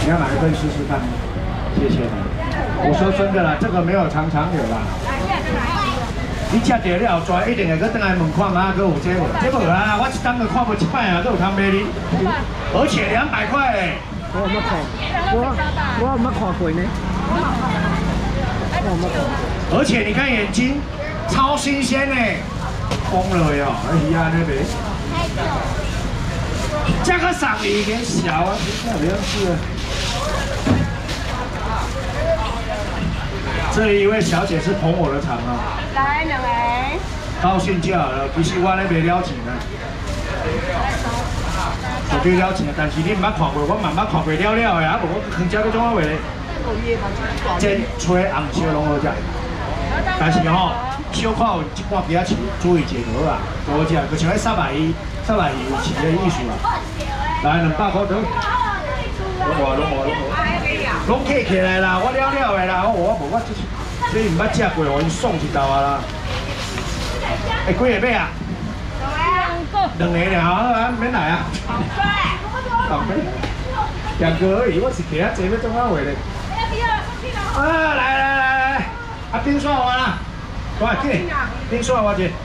你要哪一份试试看？谢谢你。我说真的啦，这个没有常常有啦。你吃到了后，一定会去转来问看嘛，佮有这无？这无啊，我一档就看无一摆啊，都有通卖你，而且200块嘞。 我有冇看？我有冇看过呢？ 而且你看眼睛，超新鲜嘞，疯了哟！哎呀，那边。这个嗓有点小啊，这不要吃。这一位小姐是捧我的场啊。 来两位。 高兴就好了，其实我咧袂了钱啊。绝对了钱，但是你唔捌看过，我慢慢看过了的啊，无我坑食要怎啊话咧？煎、吹、红烧拢好食，但是吼，小可有一半几啊钱，注意解毒啊，好食。佮像迄320有钱的意思啊。来200块得。拢客起来啦，我了的啦，我这唔捌食过，我送一道啊啦。哎，几个买啊？2个了，好，免来啊。2个而已，我是其他坐要怎啊话咧？啊，来，啊，冰刷我啦，快紧，冰刷我一。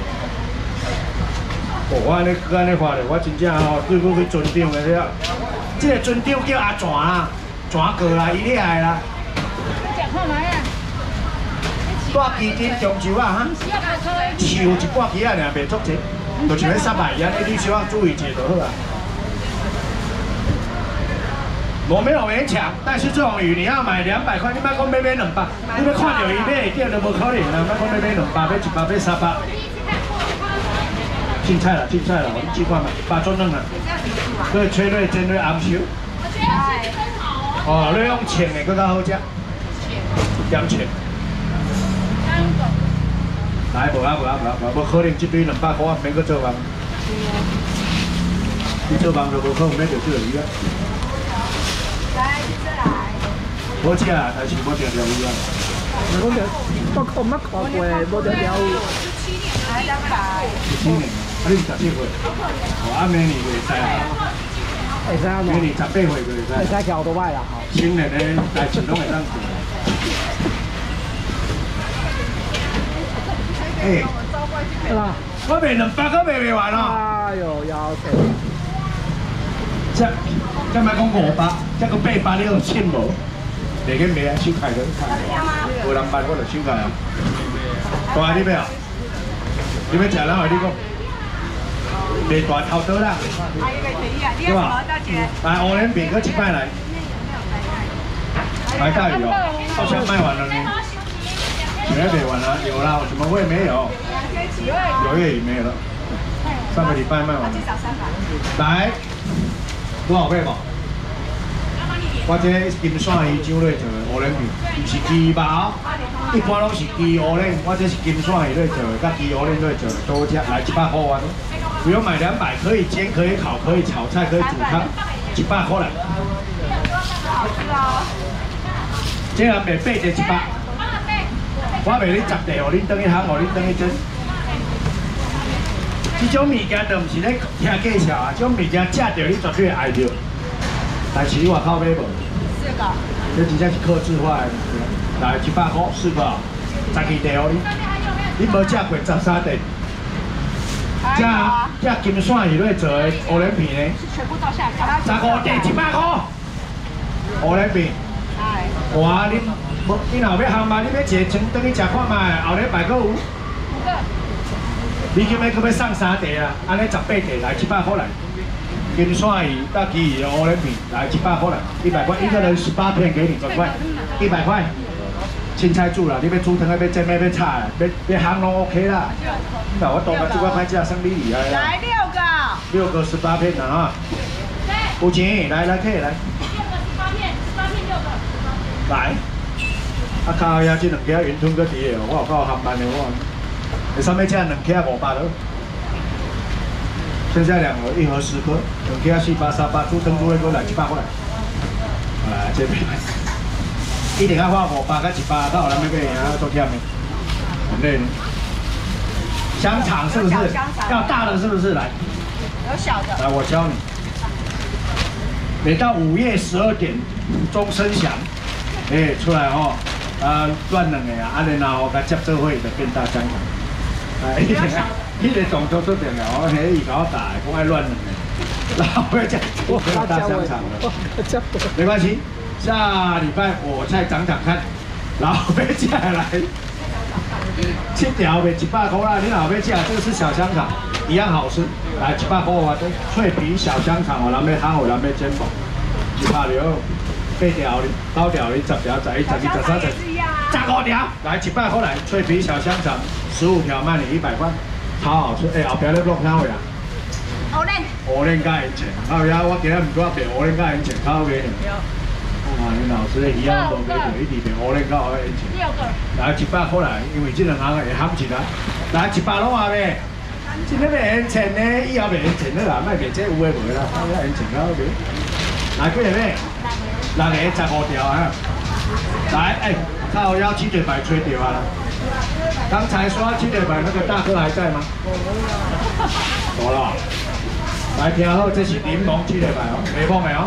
我安尼发咧，我真正吼对我去船长的了。这个船长叫阿全啊，全哥啦，伊掠的啦。带基金中秋啊哈，树一半支啊，尔袂足济，就像迄320安尼，你小可注意者就好啊。我没有勉强，但是这种鱼你要买200块，你莫讲买200，你要看到伊买会见就无可能啦，莫讲买200，买100，买300。凊彩啦，我们试看嘛，8种软啦，佮脆蕊、煎蕊、红烧。哦，你用青的更较好食，点青。来，无可能这边200块免去做梦。你做梦就无可能买到这个鱼啊。 来， 好食啊，但是无条条鱼啊。 我看捌看过，无条条鱼。 来200。 17年，啊你17岁，哦啊明年袂使啊。 会使啊？ 明年18岁就会使。 会使桥都歹啦，吼。 新年的代志拢会当做。哎， 是吧？ 我卖200个卖袂完哦。 哎呦，要死！ 这莫讲500，这个800你有信无？袂紧卖啊，收开就开。无人办我就收开啊。大你要？你要食咱话你讲。卖大头刀啦。对吧？来，乌莲饼搁1摆来。来大鱼哦，好像卖完了呢。现在卖完了，有啦，怎么会没有？6月也没有了，上个礼拜卖完了。来，多少倍吧？我这金线鱼酱类做的乌莲饼，不是鸡肉，一般拢是鸡乌莲，我这是金线鱼类做的，甲鸡乌莲类做的，多只来100块完。不用买200，可以煎，可以烤，可以炒菜，可以煮汤，100块来。 好吃哦。 这人卖8个100，我卖你10个，互恁等去烘，互恁等去蒸。这种物件就唔是咧听介绍啊，这种物件食到你绝对会爱着。但是你外口买无？4个。这真正是客制化的，来100块4个，12地哦你，你无食过13地。这金线鱼类做的乌莲片呢？ 全部倒下来。 15地100块，乌莲片。哇，你若要烘嘛？你要一个称等去食看卖，后礼拜阁有。5个。你今日阁要送3地啊？安尼18地来100块来。金线鱼、大旗鱼的乌莲片来100块来，100块，一个人18片给你，转块，100块。青菜煮啦，你要煮汤要煎要炒，要烘拢 OK 啦。那我多个这块块价算你厉害啦。 来6个。6 个18片啦哈。有钱，来可以来。6 个18片6个。 来。啊靠呀，这2颗云吞搁伫个，我有够含慢的我。你上面这2颗500了。剩下2盒，1盒10颗，2颗4838，煮汤煮的搁来100块来。来这边。一定要花500跟100，到人要买啊，都忝的，很累呢。香肠是不是？要大的是不是？来， 有小的。 来，我教你。 每到午夜12点，钟声响，出来吼，乱两个啊，然后甲接做伙就变大香肠。迄个动作做重要，伊甲我打，讲爱乱两个，然后要再做大香肠了。没关系，下礼拜我再长长看，然后要接下来7条卖100块啦，你老要吃，这个是小香肠，一样好吃。来100块我都脆皮小香肠，我咱要烘，咱要煎爆，100了，8条哩，9条哩，10条，11、12、13、15条，来100块来，脆皮小香肠，15条卖你100块，超好吃。后壁咧落哪位啊？蚵仔加盐钱，后壁我今日唔搁卖蚵仔加盐钱，较好味呢。哇，你老师一样都卖着，一直卖蚵仔加盐钱。6个。来100块来，因为这两行会喊一个。来100拢话卖。今日卖盐钱呢，以后卖盐钱了啦，卖卖这有诶无啦，卖盐钱较好卖。来几个咩？6个15条啊！来，靠腰鸡腿排吹掉啊！刚才说鸡腿排那个大哥还在吗？走了。来听好，这是柠檬鸡腿排哦，没碰没哦。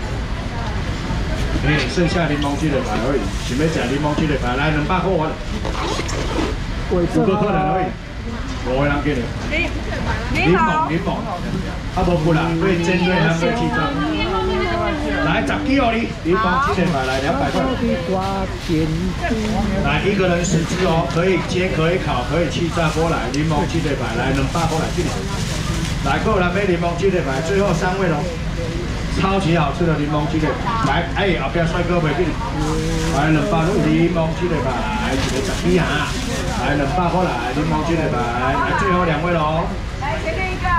剩下柠檬鸡腿排而已，想要吃柠檬鸡腿排，来200块我。5个客人而已，5个人给你。柠檬，无不啦，对针对他们的气氛。来10支哦你，柠檬鸡腿排来200块。来1个人10支哦，可以煎，可以烤，可以气炸锅来，柠檬鸡腿排来200块来这里。来，够了没？柠檬鸡腿排，最后3位喽。超级好吃的柠檬鸡腿排，来，后边帅哥袂紧，来200块柠檬鸡腿排，来一个10支啊，来200块来柠檬鸡腿排，来最后2位喽。来前面一个。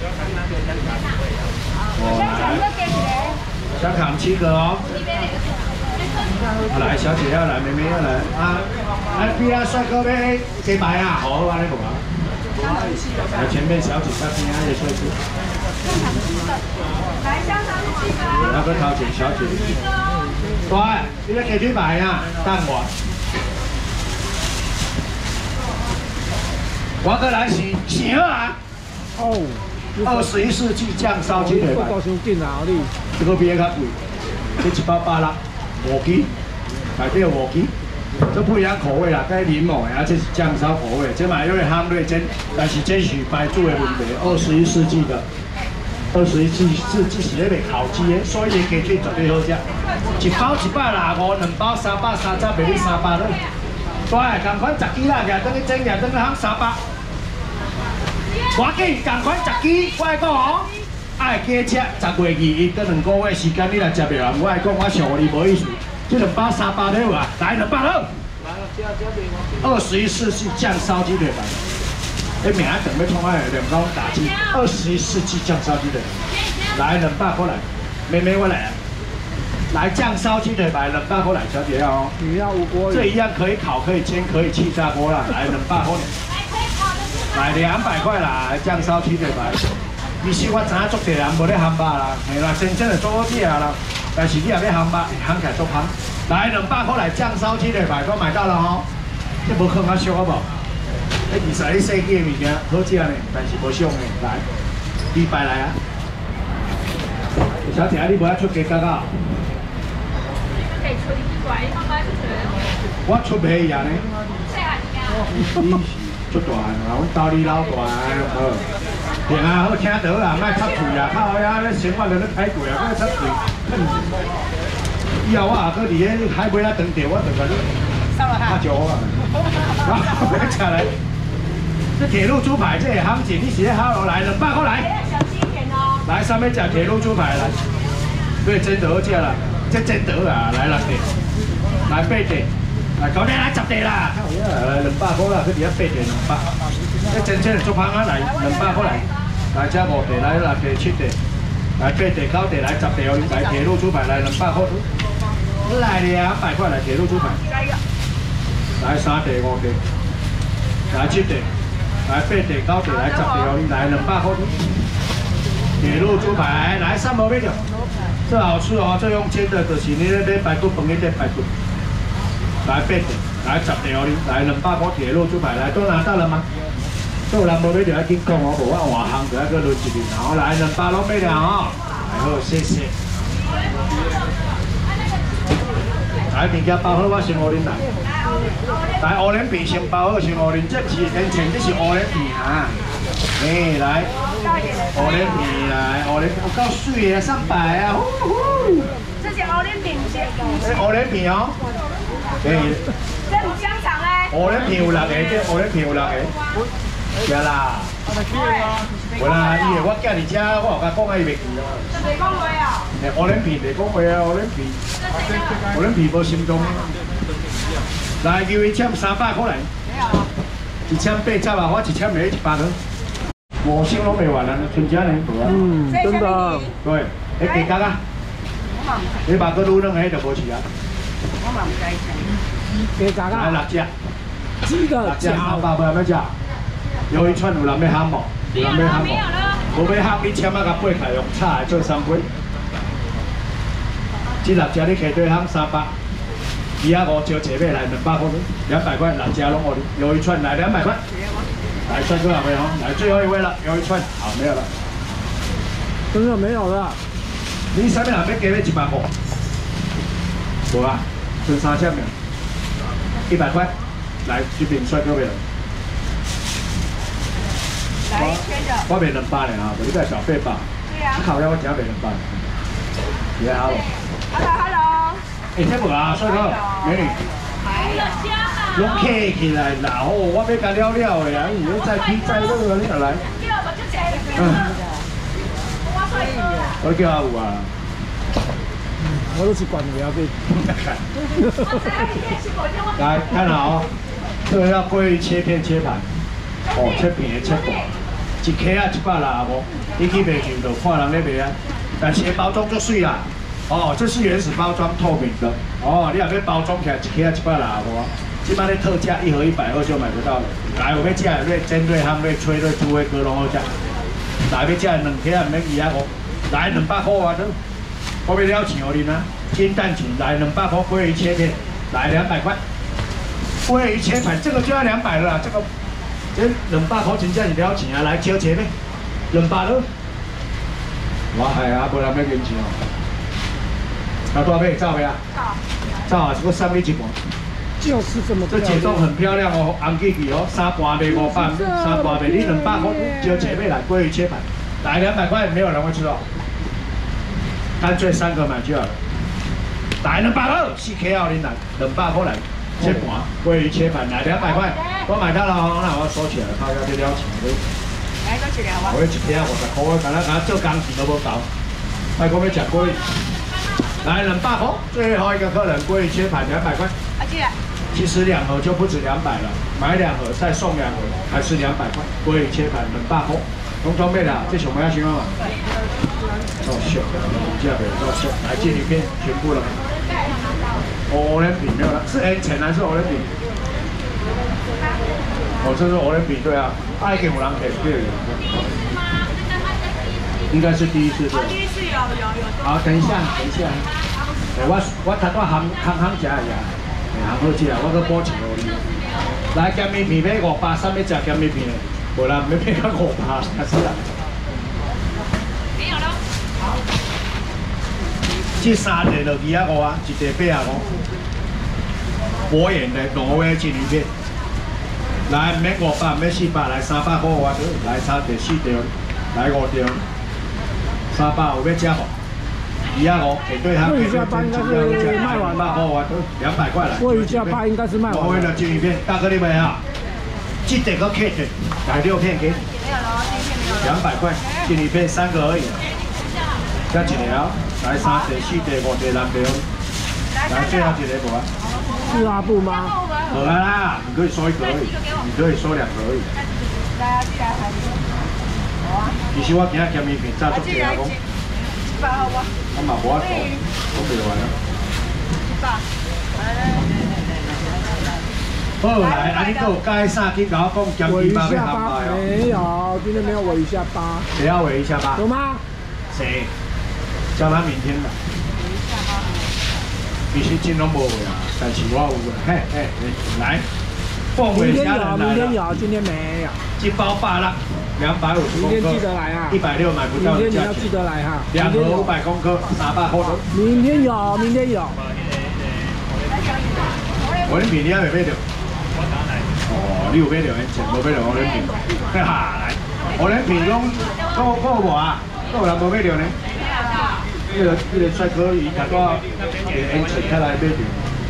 香肠7个哦。来，小姐要来，妹妹要来啊！边啊，帅哥要鸡排啊，好啊，你讲啊。来前面小姐在边啊，也帅哥。来香肠7个。那个头前小姐。对，你个鸡腿排啊，等我。我过来是啥啊？哦。21世纪酱烧鸡腿排。这个比较贵，这1包8啦，5支，内底有5支，这不一样口味啦，跟柠檬的啊，这是酱烧口味，这嘛有点烘焙煎，但是这是摆煮的问题，21世纪的，21世纪是咧卖烤鸡的，所以鸡腿绝对好食。1包150，2包300，3只卖你300了。对，同款10支啦，廿等去蒸，廿等去烘300。赶紧，同款10支，我来讲哦。爱加吃10月21跟2个月时间，你来吃袂完。我来讲，我上你无意思。这2包300了啊，来200了。21世纪酱烧鸡腿排，你名仔长要创爱2公打击。21世纪酱烧鸡腿排，来200块来，妹妹我来。来酱烧鸡腿排200块来，小姐要哦。 你要5锅。这一样可以烤，可以煎，可以气炸锅啦。来200块。来200块来酱烧鸡腿排。其实我知影足侪人无咧烘肉啦，嘿啦，真正的做好食啦。但是你也要烘肉，烘起来足香。来200块来酱烧鸡腿排，我买到了吼。这无坑较俗好无？20世纪的物件好食呢，但是无俗呢。来，200来啊！小姐，你无爱出鸡脚啊？可以出1块，你看我出袂呀呢。你是出大汉啊？阮兜里老大好。对啊，好听到啦，莫插嘴啊！靠呀，咧生活就咧歹过啊，搁插嘴。以后我也搁伫咧海尾仔当地，我就甲你拍招啊！我吃来，这铁路猪排这行情，你是咧好来200块来。来，上面吃铁路猪排来，对，真得好食啦，这真得啊！来6块，来8块，来9块，来10块啦！来200块啦，搁伫遐8块200，这真正的足香啊！来200块来。来这5块，来6块、7块，来8块、9块，来10块哦！来铁路猪排来200块，来200块来铁路猪排，来3块、5块，来7块，来8块、9块，来10块哦！来200块，铁路猪排来3毛买着，这好吃哦！这用煎的，就是你咧买排骨饭迄个排骨，来8块，来10块哦！来200块铁路猪排来，都拿到了吗？做人无要就要紧讲哦，无我换行就要搁轮一轮，然后来200拢买了哦，还好谢谢。 来，物件包好，我先互恁来。来，乌莲皮先包好，先互恁。这不是天前，这是乌莲皮啊。哎，来，乌莲皮来，乌莲皮有够水的，300啊！ 这是乌莲饼， 乌莲皮哦。哎， 这有香肠嘞。 乌莲皮有6个，这乌莲皮有6个。是啦。有啦，伊个我寄伫遮，我有甲讲啊，伊袂记咯。 袂讲话啊？ 乌莲皮袂讲话啊，乌莲皮，乌莲皮无心中。来，鱿鱼签300块来。1,800啊，我1签没100了。5箱拢袂完啦，剩下呢无啊。 嗯，真的。 对，迄鸡脚啊，你把个卤卵迄就无去啊。 我嘛唔知食。 鸡脚来啊， 6只鸡的 ，6只脚， 300，要食。鱿鱼串有人要喊无？有人要喊无？无要喊，你签啊甲8块用炒的做3杯。这6只你摕对喊300。2啊5招一尾来200块，200块6只拢我的，鱿鱼串来200块。来，帅哥好没有？来最后一位了，鱿鱼串，好没有了。 真的没有了。 你上面哪边给了100块？无啊，剩3只没100块。来，这边帅哥没有？ 来1圈的。 我卖200呢啊，你个小费吧。 对呀。 靠了，我只卖200。你好。 Hello。 哎，这无啊，帅哥，美女。 还有虾啊。 拢客起来啦，哦，我要甲了了的啊，你再起再那个，你来。我叫阿五啊。 我都是管不了这。 来看好，这个要鲑鱼切片切盘，哦，切片的切盘，1克啊165，你去卖去就看人咧卖啊，但是包装就水啦。哦，这是原始包装，透明的。哦，你若要包装起来1克啊165。即摆咧特价1盒120就买得到了。来，我要食的瑞煎、瑞ham、瑞吹、瑞猪尾哥拢好食。来，要食的2克啊，免2啊5。来200块啊，我要了钱互恁啊。金蛋卷来200块，鲑鱼切片来200块。鲑鱼切盘这个就要200了啦，这个200块真正是了钱啊！来招钱咩？200了。我系啊，无人要跟钱哦。要多少杯？照杯啊？照啊，这个3米1盘。 就是这么。 这节奏很漂亮哦，红记记哦，3盘卖500，3盘卖你200块，招姐妹来鲑鱼切盘，来200块，没有人会吃哦，干脆3个买就好了。来200块，4克奥林来200块来切盘，鲑鱼切盘来200块，我买到了哦，那我收起来了，靠要去了钱的。 来多1条吧。 我1克50块，我敢做工钱都无够，还讲要吃鲑鱼。来200块，最后一个客人鲑鱼切盘200块。 阿姐。 其实2盒就不止200了，买2盒再送2盒，还是200块。鲑鱼切盘200块，拢装备啦，这上面要想啊。够秀，这个够秀，来纪录片全部了。欧联比没有了，是 N 钱还是欧联比？哦，这是欧联比，对啊，爱给我人给对。应该是第一次对。 第一次有。 好，等一下。我头拄行食呀。好好食啊！我搁补一个你。来咸米片要500，啥要食咸米片？无啦，要片到500，开始啦。 没有了。 这3个就2啊5啊，1个8啊5。博眼的挪威纪录片。来，免500，免400，来300块我来差第4条，来5条，300有要食无？2啊5，对他鲑鱼下巴应该是卖完了 ，200块来。 鲑鱼下巴应该是卖完了。 挪威的纪录片，大哥你买啊？这个个 K 的，来6片给。 没有了，今天没有了。 200块，纪录片3个而已。加1条，来3条、4条、5条、6条。来最后1个无啊？ 是阿布吗？ 好啦，你可以收1个而已，你可以收2个而已。 来，进来还是。好啊。 其实我今仔咸米片炸足济啊，讲。 100好吧？ 我嘛无法度，我袂完啊。好来，啊你还有介啥去甲我讲咸鱼巴要喊卖哦？ 没有，今天没有尾鱼下巴。 谁要尾鱼下巴？ 有吗？ 谁？叫他明天来。其实真拢无尾啊，但是我有啊。嘿，来，凤尾虾仁来了。 明天有，今天没有。 一包800， 250公克， 明天记得来啊 160买不到的价钱明天你要记。得来哈。 2盒500公克，300块。 明天有，明天有。 我恁片你还未买着？哦，你有买着？钱无买着我恁片。哈来，我恁片讲，够无啊？够人无买着呢？迄个帅哥伊头拄烟钱开来买着。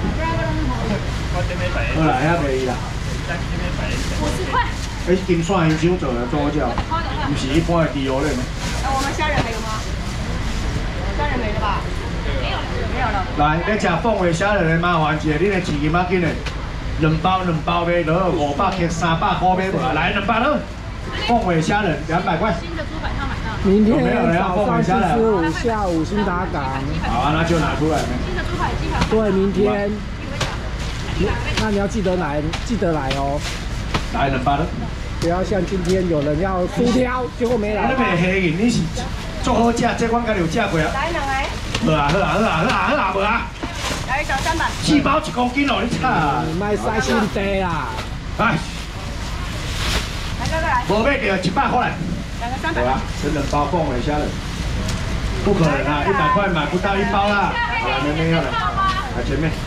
好啦，遐便宜啦。50块。迄金蒜香肠做的做好食，不是一般的猪肉嘞。 我们虾仁还有吗？虾仁没了吧？没有了。 来，要食凤尾虾仁的麻烦一下，你的钱金仔紧的，2包买落500克300块买无？来2包了，凤尾虾仁200块。 新的猪排套买到。 明天早上45，下午新达港。 好啊，那就拿出来。 新的猪排鸡排。 对，明天。那你要记得来哦。 来2包了。 不要像今天有人要输挑，结果没来。 你袂黑瘾，你是做好食，这阮家己有食过啊。 来2个。 好啊，无啊。 来一条300。 4包1公斤哦，你差。 卖塞心地啦。 来。 来哥来。 无买着100块来。 两个300。 好啊，这2包凤尾虾仁。不可能啊，100块买不到1包啦。好了，妹妹要来，来前面。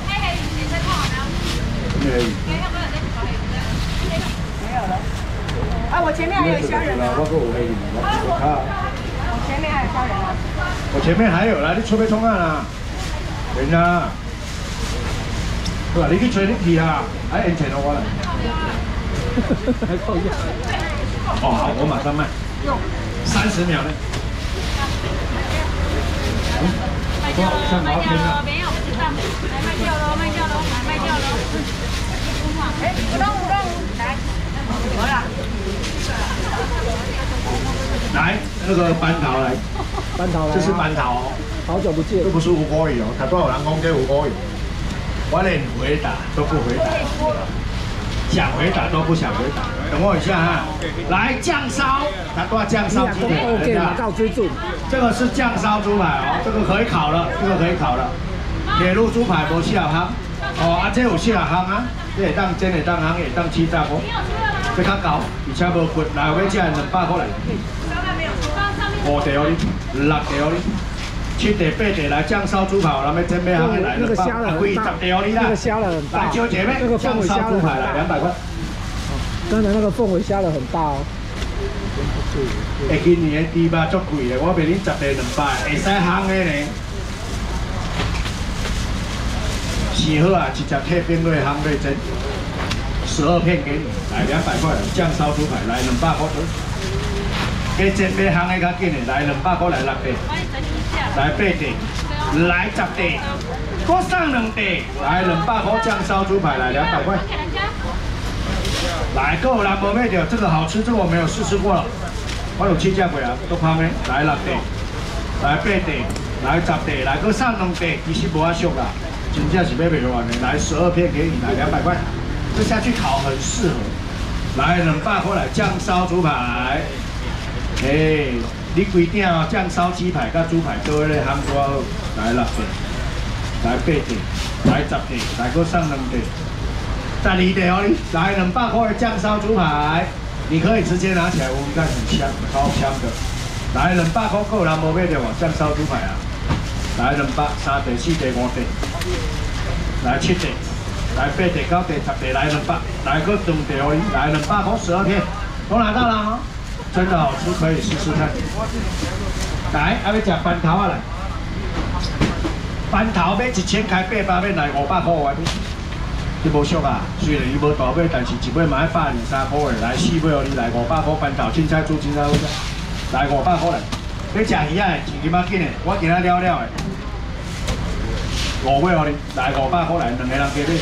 没有。 没有了。啊，我前面还有虾仁啊。 我有黑鱼， 我前面还有虾仁啊。 我前面还有啦，你出去冲啊啦？人啊，对吧？你去吹你去啊，还用钱了我来。 还扣一下。 哦好，我马上卖。30秒呢。 卖掉了，卖掉了，没有不知道，来卖掉了，卖掉了，来卖掉了。哎，不动，来，好了。 来，那个班桃来，这是班桃， 好久不见， 这不是无国语哦，他多少人讲这无国语，我连回答都不回答，想回答都不想回答。等我一下哈，来酱烧，他多酱烧鸡腿，这个是酱烧猪排哦，这个可以烤了，这个可以烤了。铁路猪排无4项，哦啊，这有4项啊，这会当煎，会当烘，会当起炸锅。这较厚，而且无骨，来要吃200块来。5地哦你，6地哦你，7地8地来酱烧猪排，咱们准备好来200，贵10地哦你啦。来小姐妹，酱烧猪排来200块。 刚才那个凤尾虾仁很大哦。 今年的猪肉足贵的，我卖你10地200，会使烘的呢。洗好啊，直接退冰落烘落蒸。12片给你，来200块，酱烧猪排来200块。加煎买烘的较紧的，来200块来6地，来8地，来10地，搁送2地，来200块酱烧猪排来200块。来，够人无买着，这个好吃，这个我没有试吃过了，我有试食过啊，都拍咩？来6地，来8地，来10地，来搁送2地，其实无遐俗啦，真正是买袂完的。来12片给你，来200块。这下去烤很适合。来200块来酱烧猪排，哎，你规定哦，酱烧鸡排甲猪排都咧烘多好。来6地，来8地，来10地，来搁送2地，12地哦你。来200块的酱烧猪排，你可以直接拿起来，我们看很香，超香的。来200块够人无买着哦，酱烧猪排啊。来200，3地、4地、5地，来7地。来8地、9地、10地，来200，来个2地哦，来200块12片，都拿到了哈，真的好吃，可以试试看。来，还要吃班头啊来，班头买1000开800片来500块外面，你无俗啊？虽然伊无大尾，但是一尾嘛要123块的，来4尾哦，你来500块班头，凊彩煮凊彩好食，来500块来。要吃鱼啊，钱金仔紧的，我今仔了的。5尾哦，你来500块来，2个人加买。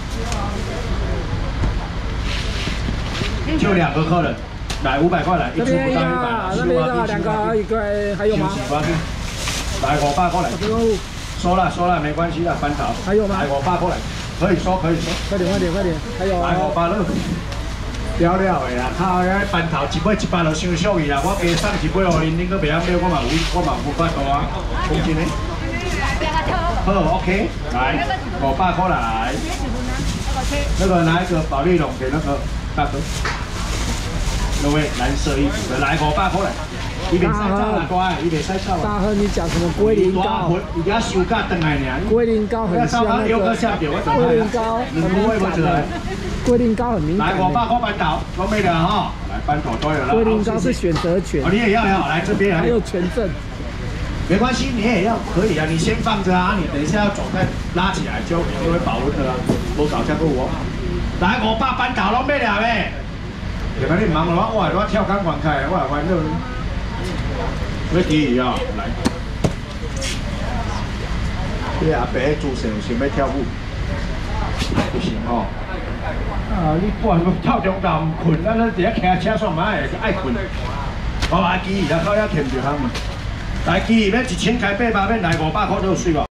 就2个客人，来500块来，一组不到100， 那边2个一个还有吗？ 来500块来，收了没关系的，翻炒。 还有吗？ 来500块来，可以收。快点， 还有。 来500了，了的啦，靠，遐翻炒一尾100就伤俗去啦，我加送1尾哦，恁搁袂晓买，我嘛有法度啊，公斤呢？好 ，OK， 来500块来。那个拿一个保利龙给那个大哥。 各位蓝色衣服的来500块来，伊袂使走来乖，伊袂使走啊。 大亨，你讲什么龟苓膏？ 伊家收假等来呢。 龟苓膏很香那个。龟苓膏很敏感的。龟苓膏很敏感。 来500块板头，都没了哈。来板头都有了。 龟苓膏是选择权。 你也要来这边。 还有权证。 没关系，你也要可以啊，你先放着啊，你等一下要走再拉起来就会保温的啦。多少加个我。来500板头拢没了呗。你看你忙的话，我跳钢管开，我反正。要记啊，来。这阿伯主持人想要跳舞，不行哦。啊，你不然跳中道唔困，咱伫遐骑车上嘛爱困。我记啦，靠遐牵着他们。来记要1000开800，免来500块就水哦。